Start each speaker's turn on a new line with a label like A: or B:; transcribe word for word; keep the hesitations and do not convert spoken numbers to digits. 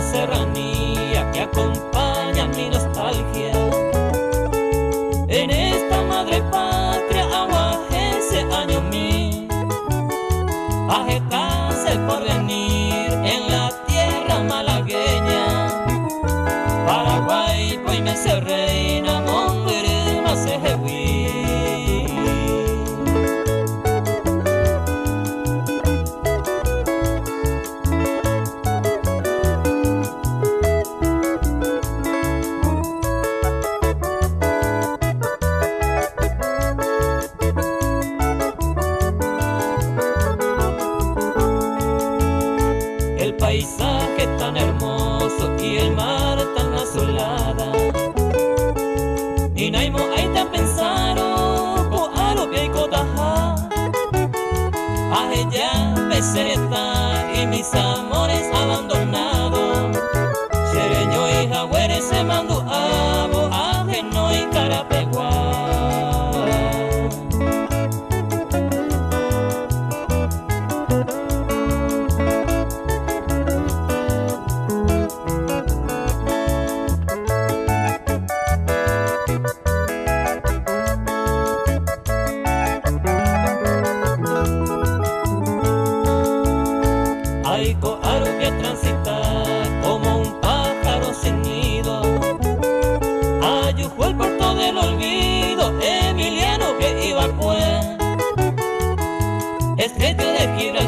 A: serranía que acompaña mi nostalgia. En esta madre patria aguajense año mil, agitase el porvenir en la tierra malagueña. Paraguay, pues me se reina, mondirima se jehuí. El paisaje tan hermoso y el mar tan azulada, y naimo hay tan pensado ko alo pie ko taja, aje ya pesereta y mis amores abandonados. Sereño y jagüere se mandó abo, aje no y carapegua. Aiko arubia transitar como un pájaro sin nido, ayujo el puerto del olvido, Emiliano que iba pues, estrecho de Gibraltar.